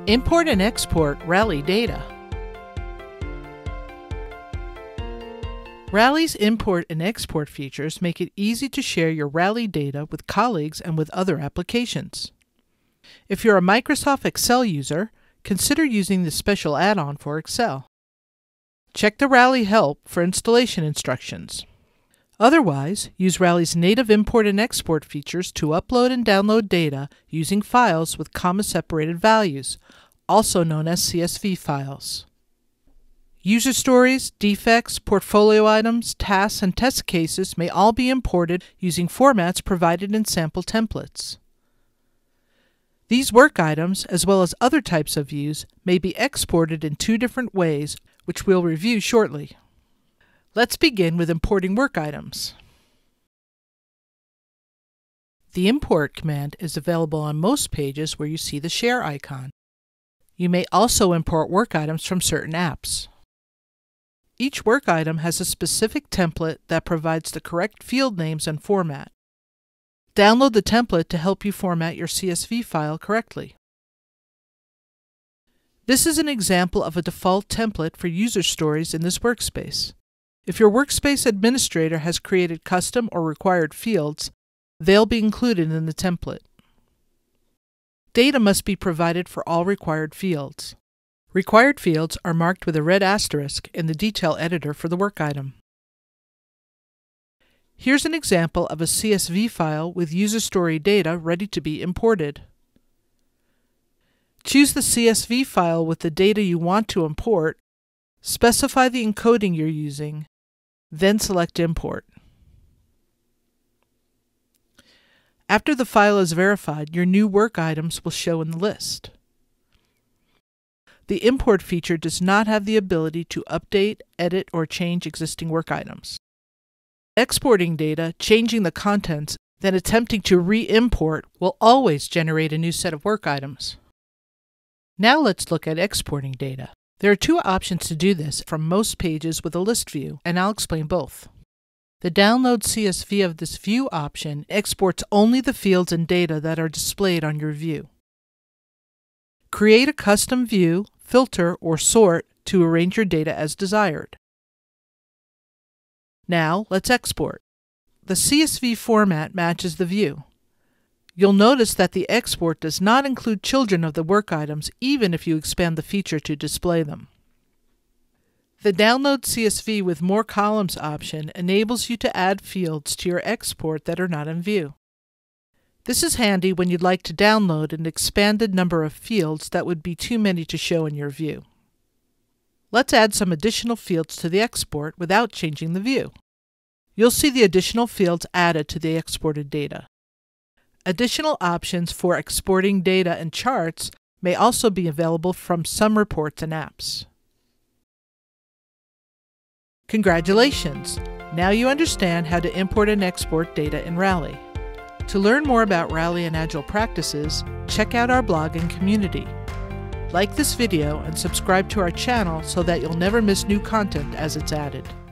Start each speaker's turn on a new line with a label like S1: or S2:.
S1: Import and export Rally data. Rally's import and export features make it easy to share your Rally data with colleagues and with other applications. If you're a Microsoft Excel user, consider using this special add-on for Excel. Check the Rally help for installation instructions. Otherwise, use Rally's native import and export features to upload and download data using files with comma-separated values, also known as CSV files. User stories, defects, portfolio items, tasks, and test cases may all be imported using formats provided in sample templates. These work items, as well as other types of views, may be exported in two different ways, which we'll review shortly. Let's begin with importing work items. The import command is available on most pages where you see the share icon. You may also import work items from certain apps. Each work item has a specific template that provides the correct field names and format. Download the template to help you format your CSV file correctly. This is an example of a default template for user stories in this workspace. If your workspace administrator has created custom or required fields, they'll be included in the template. Data must be provided for all required fields. Required fields are marked with a red asterisk in the detail editor for the work item. Here's an example of a CSV file with user story data ready to be imported. Choose the CSV file with the data you want to import, specify the encoding you're using, then select Import. After the file is verified, your new work items will show in the list. The import feature does not have the ability to update, edit, or change existing work items. Exporting data, changing the contents, then attempting to re-import will always generate a new set of work items. Now let's look at exporting data. There are two options to do this from most pages with a list view, and I'll explain both. The Download CSV of this view option exports only the fields and data that are displayed on your view. Create a custom view, filter, or sort to arrange your data as desired. Now let's export. The CSV format matches the view. You'll notice that the export does not include children of the work items even if you expand the feature to display them. The Download CSV with More Columns option enables you to add fields to your export that are not in view. This is handy when you'd like to download an expanded number of fields that would be too many to show in your view. Let's add some additional fields to the export without changing the view. You'll see the additional fields added to the exported data. Additional options for exporting data and charts may also be available from some reports and apps. Congratulations! Now you understand how to import and export data in Rally. To learn more about Rally and Agile practices, check out our blog and community. Like this video and subscribe to our channel so that you'll never miss new content as it's added.